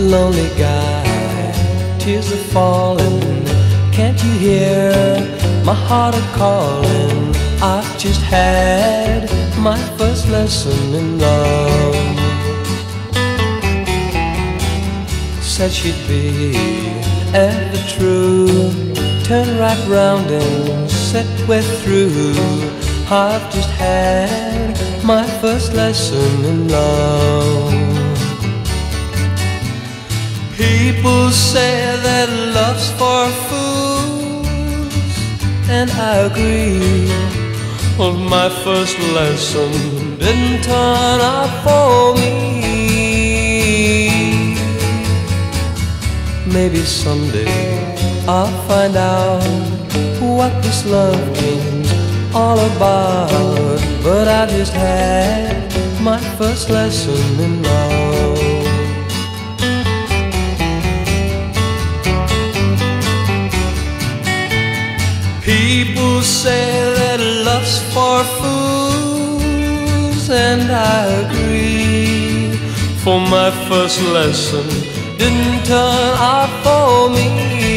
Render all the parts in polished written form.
lonely guy, tears are falling. Can't you hear my heart a-calling? I've just had my first lesson in love. Said she'd be ever true, turn right round and said we're through. I've just had my first lesson in love. People say that love's for fools, and I agree. Well, my first lesson didn't turn out for me. Maybe someday I'll find out what this love game's all about. But I just had my first lesson in love. People say that love's for fools, and I agree. For my first lesson didn't turn out for me.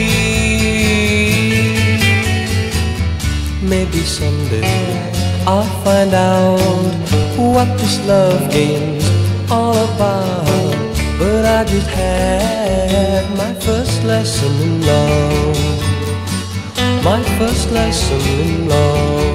Maybe someday I'll find out what this love game's all about. But I just had my first lesson in love. My first lesson in love.